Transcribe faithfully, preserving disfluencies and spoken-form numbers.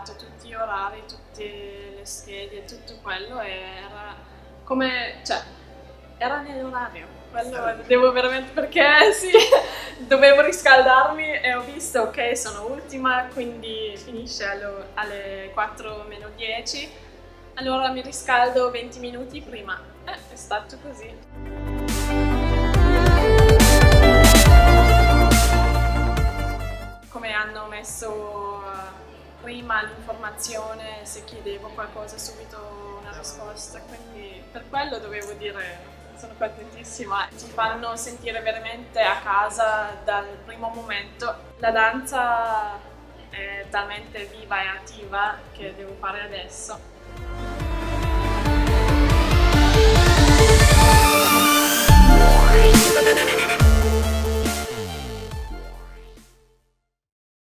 dato tutti gli orari, tutte le schede, tutto quello e era come, cioè, era nell'orario. Quello devo veramente, perché sì, dovevo riscaldarmi e ho visto, ok, sono ultima, quindi finisce allo, alle quattro meno dieci, allora mi riscaldo venti minuti prima. Eh, è stato così. Come hanno messo prima l'informazione, se chiedevo qualcosa subito una risposta, quindi per quello dovevo dire sono contentissima. Ti fanno sentire veramente a casa dal primo momento. La danza è talmente viva e attiva che devo fare adesso.